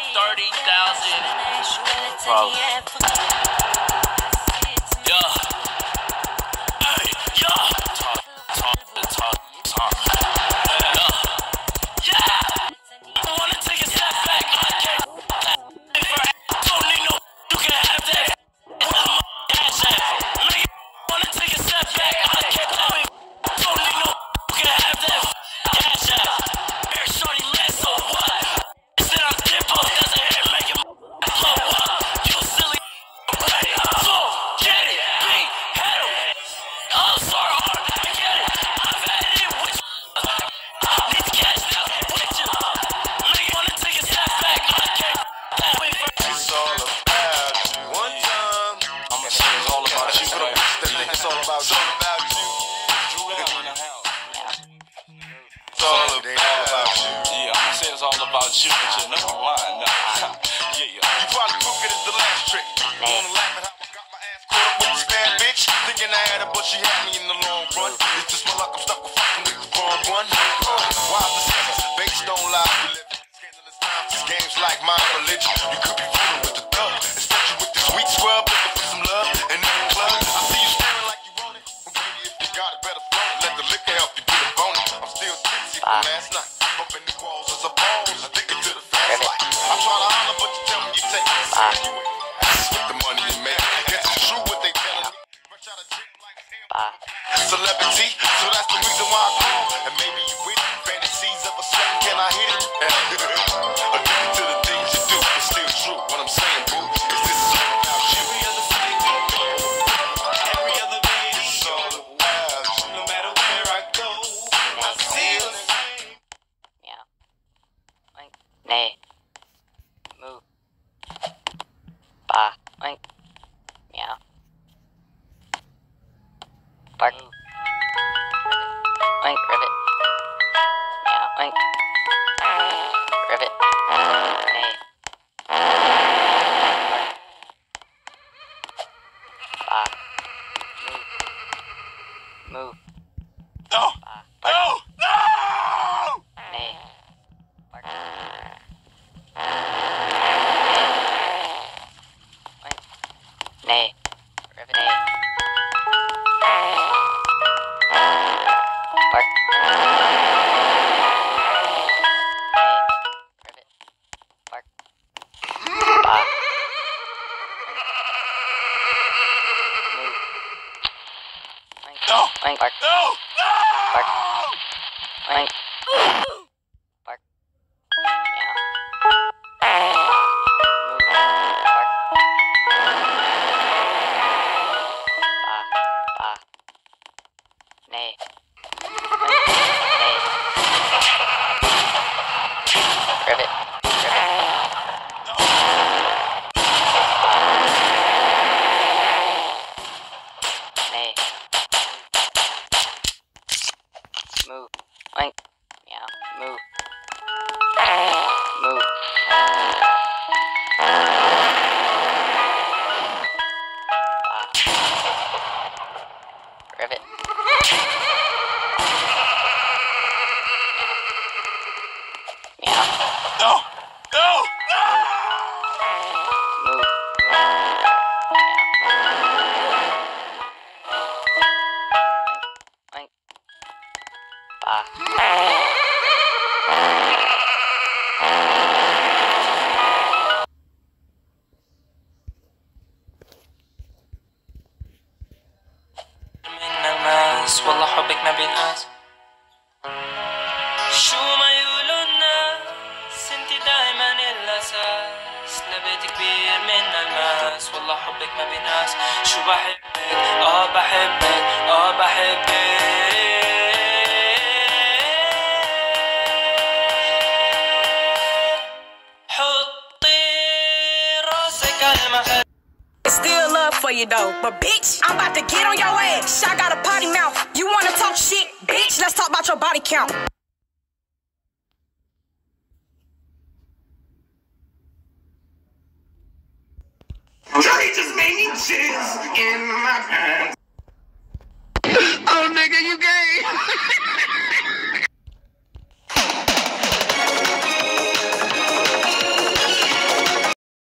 30,000 followers. Yeah. Hey, yeah. Talk. Yeah. I wanna take a step back. I can't. Don't need no. You can have that. Cash app. Nigga, wanna take a step back. I can't. Don't need no. You can have that. Cash app. Air shorty less so what? Said I'm dippo. Doesn't hit make it blow up. You silly. Ready? So get it. Beat. Head him. I'm sorry. I get it. I've had it with you. I need to catch now with you. Nigga, wanna take a step back. I can't. Wait for It's all about you. One time, I'ma say it's all about you. It's all about you. It's all about you. yeah, I'ma say it's all about you, but you're not lying now. Yeah. You probably took it as the last trick. Wanna laugh at how I got my ass caught up with this bad bitch. Thinking I had her, but she had me in the long run. It's just my luck, I'm stuck with fucking with the wrong one. Wild decisions, based on lies we live in. Scandalous times, these games like my religion. You could be fooling with the thug. Instead you with the sweet scrub, looking for some love. And in the club, I see you staring like you want it. Well, baby, if you got it, better flown it. Let the liquor help you get a bonus. I'm still tipsy from last night. Bumping the walls as a balls. Addicted to the fast life. I try to holler, but you tell me you take it serious. You ain't with the money you make. Guess it's true what they telling me. Fresh out of drink like celebrity, so that's the reason why I call. And maybe you with fantasies of a certain, can I hit it? Addicted to the things you do, it's still true. What I'm saying, boo, is this is all about you. Every other day, It's all about you. no matter where I go, I feel the same. Yeah. Oink. Nay. Move. Bah. Oink. Meow. Bark. Oink. Ribbit. Meow. Oink. Ribbit. Nay. Bark. Bah. Move. No! Bah. Bark. No! No! Nay. Bark. Oink. Nay. Ribbit. Nay. Bark. Nay. Ribbit. Bark. Bah. Move. Oink. No! Oink. Bark. No! Bark. No! Oink. Bark. Meow. Move. Bark. Bah. Nay. Nay. Ribbit. Nay. Move. Oink. Meow. Move. Move. Ribbit. Meow. No! No! No! Move. Meow. Oink. Bah. من الماس والله حبك ما بينقاس شو ما يقولوا الناس انتي دايما الاساس نبات كبير من الماس والله حبك ما بينقاس شو بحبك بحبك بحبك حطي راسك على المحل Still love for you though, but bitch, I'm about to get on your ass. I got a potty mouth. You wanna talk shit, bitch? Let's talk about your body count. Johnny just made me jizz in my pants. Oh